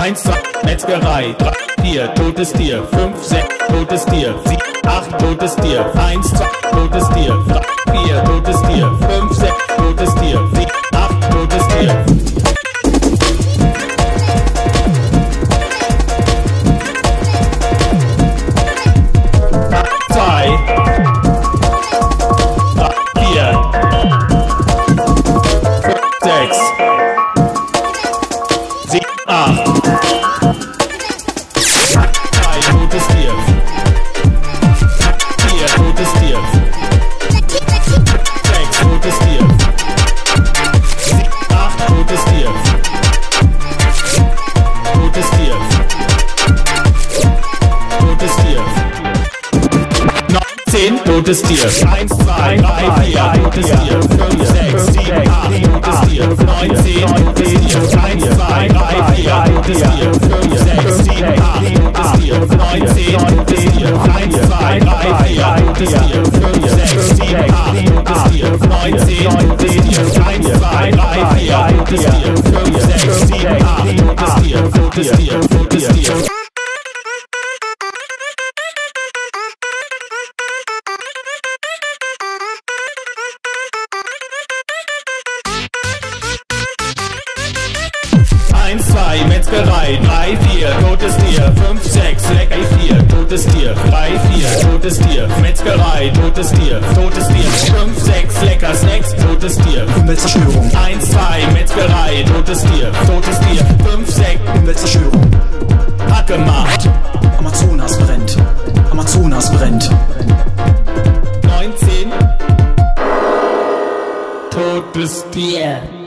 1, 2, Metzgerei, 3, 4, totes Tier, 5, 6, totes Tier, 7, 8, totes Tier, 1, 2, totes Tier, 3, 4, totes Tier, 5, 6, totes Tier, 7, 8, totes Tier. 10, totes Tier, 1, 2, 3, 4, totes Tier, 5, 6, 7, 8, totes Tier, 9, 10, totes Tier, 1, 2, 3, 4, totes Tier, 5, 6, 7, 8, totes Tier, 9, 10, totes Tier, 1, 2, 3, 4, totes Tier, 5, 6, 7, 8, totes Tier, 9, 10, totes Tier, 1, 2, 3, 4, totes Tier, 5, 6, 7, 8, totes Tier, totes Tier, totes Tier. 1, 2, Metzgerei, 3, 4, totes Tier, 5, 6, lecker 4, totes Tier, 3, 4, totes Tier, Metzgerei, totes Tier, 5, 6, lecker Snacks, totes Tier, Umweltzerstörung, 1, 2, Metzgerei, totes Tier, 5, 6, Umweltzerstörung, Hackemacht, Amazonas brennt, Amazonas brennt, 19, totes Tier.